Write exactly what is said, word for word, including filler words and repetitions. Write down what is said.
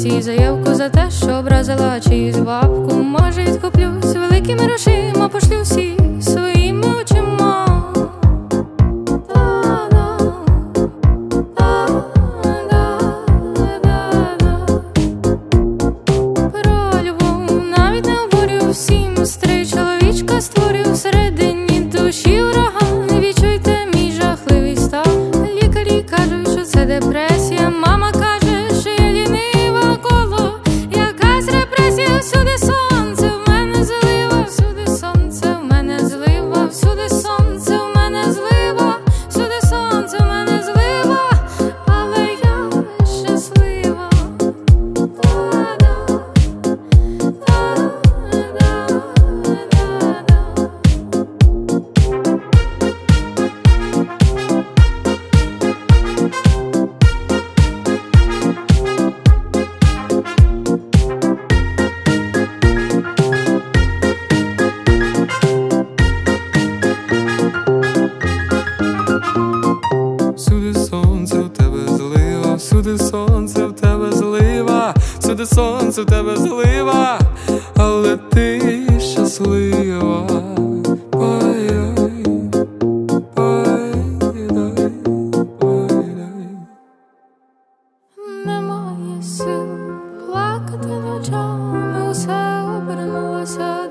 вулиці заявку за те, що образила чиюсь бабку. Може, відкуплюсь великими грошима, пошлю всі своїми очима. Про любов навіть не говорю всім, старий чоловічка створив всередині душі ураган. Відчуйте мій жахливий стан. Лікарі кажуть, що це депресія. Мама каже, що я лінива коло. Якась репресія, всюди сонце, в мене злива, всюди сонце, в мене злива, всюди сонце, в мене злива, всюди сонце, в мене злива, але я щаслива. Всюди сонце, в тебе злива, всюди сонце, в тебе злива, всюди сонце, в тебе злива, але ти щаслива. Ой-ой, ой-ой, ой-ой. Немає сил плакати ночами, усе обернулося